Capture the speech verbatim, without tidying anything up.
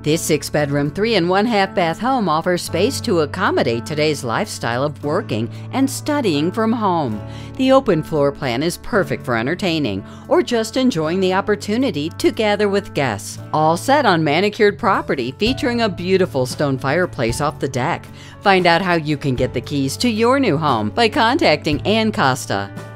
This six-bedroom, three and one-half bath home offers space to accommodate today's lifestyle of working and studying from home. The open floor plan is perfect for entertaining or just enjoying the opportunity to gather with guests. All set on manicured property featuring a beautiful stone fireplace off the deck. Find out how you can get the keys to your new home by contacting Costa.